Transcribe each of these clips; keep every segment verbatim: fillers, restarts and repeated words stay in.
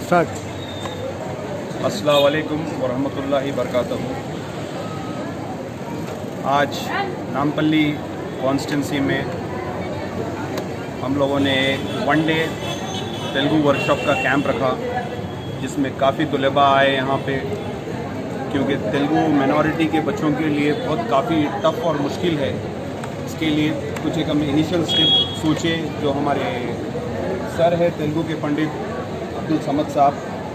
Start. अस्सलाम वालेकुम वरहमतुल्लाहि बरकातहू। आज नामपल्ली कॉन्स्टिट्यूंसी में हम लोगों ने वन डे तेलुगु वर्कशॉप का कैंप रखा, जिसमें काफ़ी तलबा आए यहाँ पे, क्योंकि तेलुगु मिनॉरिटी के बच्चों के लिए बहुत काफ़ी टफ और मुश्किल है। इसके लिए कुछ एक हम इनिशियल स्टेप सोचे। जो हमारे सर है तेलुगु के पंडित अब्दुल समद साहब,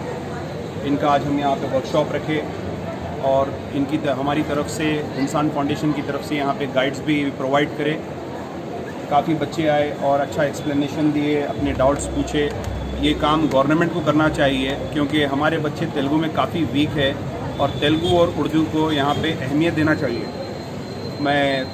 इनका आज हम यहाँ पे वर्कशॉप रखे और इनकी हमारी तरफ से इंसान फाउंडेशन की तरफ से यहाँ पे गाइड्स भी प्रोवाइड करें। काफ़ी बच्चे आए और अच्छा एक्सप्लेनेशन दिए, अपने डाउट्स पूछे। ये काम गवर्नमेंट को करना चाहिए, क्योंकि हमारे बच्चे तेलुगु में काफ़ी वीक है और तेलुगु और उर्दू को यहाँ पे अहमियत देना चाहिए। मैं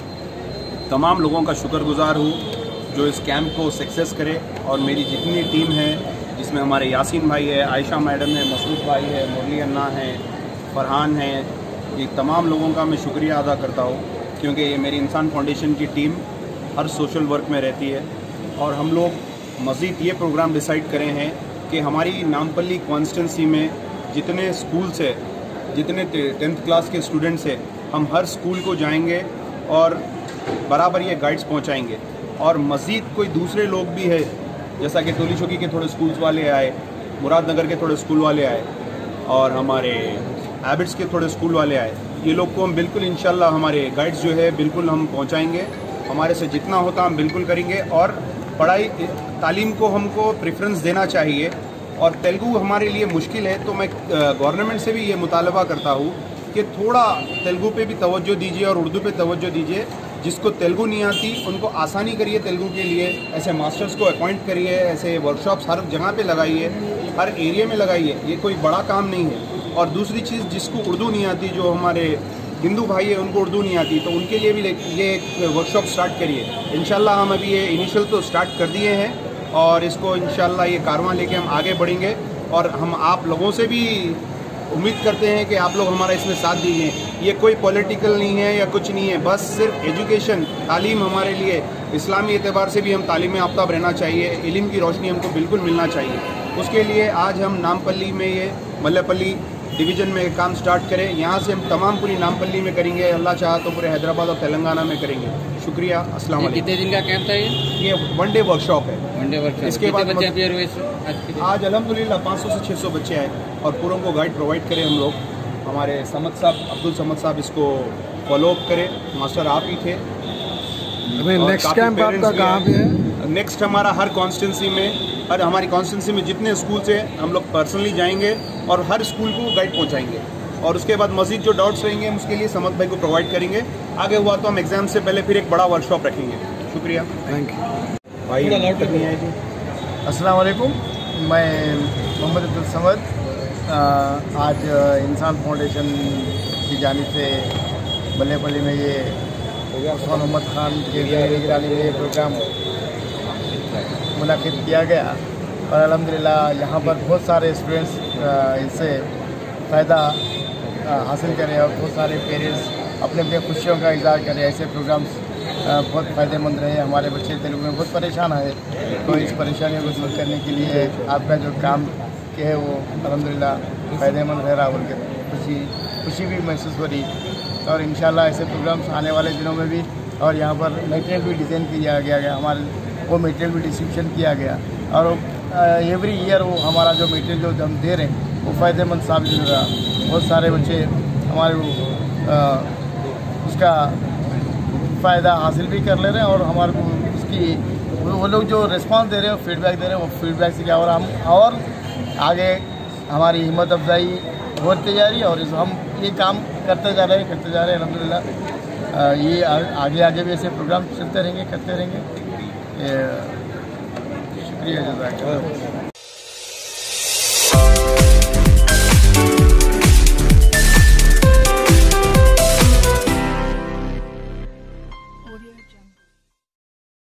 तमाम लोगों का शुक्रगुजार हूँ जो इस कैंप को सक्सेस करे, और मेरी जितनी टीम है, जिसमें हमारे यासीन भाई है, आयशा मैडम है, मसूद भाई है, मुरली अन्ना है, फरहान है, ये तमाम लोगों का मैं शुक्रिया अदा करता हूँ, क्योंकि ये मेरी इंसान फाउंडेशन की टीम हर सोशल वर्क में रहती है। और हम लोग मज़ीद ये प्रोग्राम डिसाइड करें हैं कि हमारी नामपल्ली कॉन्स्टिट्यूंसी में जितने स्कूल्स है, जितने टेंथ क्लास के स्टूडेंट्स हैं, हम हर स्कूल को जाएंगे और बराबर ये गाइड्स पहुँचाएँगे। और मज़ीद कोई दूसरे लोग भी है, जैसा कि टोली चौकी के थोड़े स्कूल्स वाले आए, मुरादनगर के थोड़े स्कूल वाले आए, और हमारे एबिट्स के थोड़े स्कूल वाले आए, ये लोग को हम बिल्कुल इंशाल्लाह हमारे गाइड्स जो है बिल्कुल हम पहुंचाएंगे। हमारे से जितना होता हम बिल्कुल करेंगे। और पढ़ाई तालीम को हमको प्रेफरेंस देना चाहिए। और तेलुगु हमारे लिए मुश्किल है, तो मैं गवर्नमेंट से भी ये मुतालबा करता हूँ कि थोड़ा तेलुगु पे भी तवज्जो दीजिए और उर्दू पे तवज्जो दीजिए। जिसको तेलुगु नहीं आती उनको आसानी करिए तेलुगु के लिए। ऐसे मास्टर्स को अपॉइंट करिए, ऐसे वर्कशॉप्स हर जगह पे लगाइए, हर एरिया में लगाइए। ये कोई बड़ा काम नहीं है। और दूसरी चीज़, जिसको उर्दू नहीं आती, जो हमारे हिंदू भाई है उनको उर्दू नहीं आती, तो उनके लिए भी ये एक वर्कशॉप स्टार्ट करिए। इंशाल्लाह हम अभी ये इनिशियल तो स्टार्ट कर दिए हैं, और इसको इंशाल्लाह ये कारवां लेके हम आगे बढ़ेंगे। और हम आप लोगों से भी उम्मीद करते हैं कि आप लोग हमारा इसमें साथ दीजिए। ये कोई पॉलिटिकल नहीं है या कुछ नहीं है, बस सिर्फ एजुकेशन, तालीम हमारे लिए इस्लामी एतबार से भी हम तालीम में आफ्ताब रहना चाहिए। इल्म की रोशनी हमको बिल्कुल मिलना चाहिए। उसके लिए आज हम नामपल्ली में ये मल्लेपल्ली डिवीज़न में काम स्टार्ट करें। यहाँ से हम तमाम पूरी नामपल्ली में करेंगे, अल्लाह चाहा तो पूरे हैदराबाद और तेलंगाना में करेंगे। शुक्रिया। अस्सलाम वालेकुम। कितने दिन का कैंप था ये? ये वन डे वर्कशॉप है। One day workshop. इसके बाद बच्चे अपियर हुए आज? आज अल्हम्दुलिल्लाह पाँच सौ से छः सौ बच्चे आए, और पूरों को गाइड प्रोवाइड करें हम लोग। हमारे समद साहब, अब्दुल समद साहब इसको फॉलो अप करें। मास्टर आप ही थे। नेक्स्ट कैंप आपका कहाँ पे है? नेक्स्ट हमारा हर कॉन्स्टिट्यूंसी में, हर हमारी कॉन्स्टिट्यूंसी में जितने स्कूल से हम लोग पर्सनली जाएंगे और हर स्कूल को गाइड पहुंचाएंगे। और उसके बाद मज़ीद जो डाउट्स रहेंगे हम उसके लिए समद भाई को प्रोवाइड करेंगे। आगे हुआ तो हम एग्जाम से पहले फिर एक बड़ा वर्कशॉप रखेंगे। शुक्रिया। थैंक यू भाई। अस्सलाम वालेकुम। मैं मोहम्मद अब्दुल समद, आज इंसान फाउंडेशन की जानिब से मल्लेपल्ली में ये उस्मान मोहम्मद खान के निगरानी में ये प्रोग्राम मुनाकिद किया गया, और अल्हम्दुलिल्लाह यहाँ पर बहुत सारे स्टूडेंट्स इससे फ़ायदा हासिल करें, और बहुत सारे पेरेंट्स अपने अपने खुशियों का इज़हार करें। ऐसे प्रोग्राम्स बहुत फ़ायदेमंद रहे। हमारे बच्चे तेलुगु में बहुत परेशान है, तो इस परेशानियों को दूर करने के लिए आपका जो काम के है वो अल्हम्दुलिल्लाह फ़ायदेमंद रह रहा, बोल के खुशी खुशी भी महसूस हो रही। और इंशाल्लाह ऐसे प्रोग्राम्स आने वाले दिनों में भी। और यहाँ पर मटेरियल भी डिज़ाइन किया गया गया हमारे वो मटेरियल भी डिस्ट्रीब्यूशन किया गया, और एवरी ईयर वो हमारा जो मटेरियल जो हम दे रहे हैं वो फ़ायदेमंद साबित हो रहा। बहुत सारे बच्चे हमारे आ, उसका फ़ायदा हासिल भी कर ले रहे हैं, और हमारे को उसकी वो लोग जो रिस्पांस दे रहे हैं, फीडबैक दे रहे हैं, वो फीडबैक से क्या हो रहा हम और आगे हमारी हिम्मत अफजाई होती जा रही है। और इस हम ये काम करते जा रहे हैं करते जा रहे हैं अल्हम्दुलिल्लाह। ये आगे आगे भी ऐसे प्रोग्राम चलते रहेंगे, करते रहेंगे। शुक्रिया जज़ाकल्लाह।